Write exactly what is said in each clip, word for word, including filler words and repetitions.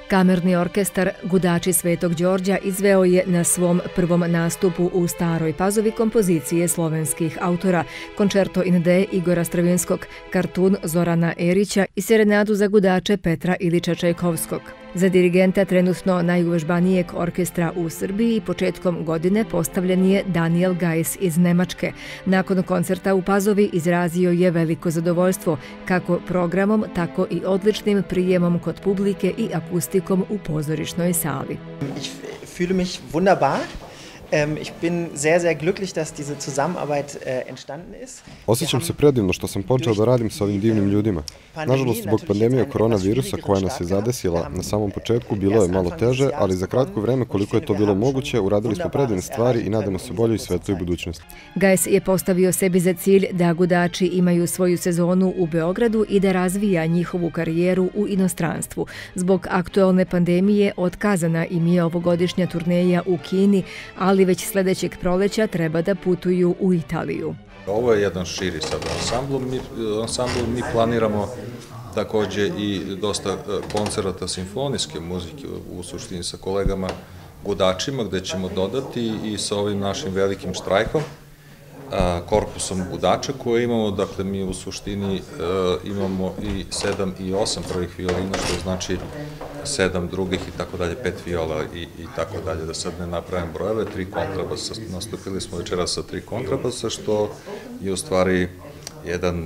Kamerni orkestar Gudači Svetog Đorđa izveo je na svom prvom nastupu u Staroj Pazovi kompozicije slovenskih autora, Koncerto in D Igora Stravinskog, Kartun Zorana Erića i Serenadu za gudače Petra Ilića Čajkovskog. Za dirigenta trenutno najuvežbanijeg orkestra u Srbiji početkom godine postavljen je Daniel Gajs iz Nemačke. Nakon koncerta u Pazovi izrazio je veliko zadovoljstvo kako programom, tako i odličnim prijemom kod publike i akustikom u pozorišnoj sali. Ich fühle mich wunderbar. Ich bin sehr, sehr glücklich, dass diese Zusammenarbeit entstanden ist. Osjećam se predivno što sam počeo da radim sa ovim divnim ljudima. Nažalost, zbog pandemije koronavirusa koja nas je zadesila, na samom početku bilo je malo teže, ali za kratko vreme koliko je to bilo moguće, uradili smo predivne stvari i nadamo se boljoj i svetloj budućnosti. Gajs je postavio sebi za cilj da gudači imaju svoju sezonu u Beogradu i da razvija njihovu karijeru u inostranstvu. Zbog aktualne pandemije otkazana im je ovogodišnja turneja u Kini, ali već sljedećeg proleća treba da putuju u Italiju. Ovo je jedan širi sad ansambl. Mi, ansambl, mi planiramo također i dosta koncerata simfonijske muzike u suštini sa kolegama gudačima, gde ćemo dodati i sa ovim našim velikim štrajkom, korpusom gudača koje imamo. Dakle, mi u suštini imamo i sedam i osam prvih violina, što znači sedam drugih i tako dalje, pet viola i tako dalje, da sad ne napravim brojeve, tri kontrabasa. Nastupili smo večera sa tri kontrabasa, što je u stvari jedan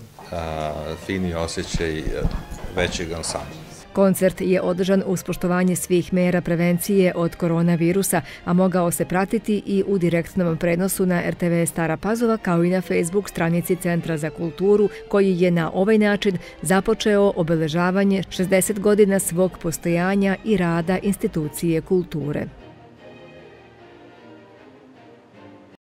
fini osjećaj većeg ansambla. Koncert je održan uz poštovanje svih mera prevencije od koronavirusa, a mogao se pratiti i u direktnom prenosu na R T V Stara Pazova, kao i na Facebook stranici Centra za kulturu, koji je na ovaj način započeo obeležavanje šezdeset godina svog postojanja i rada institucije kulture.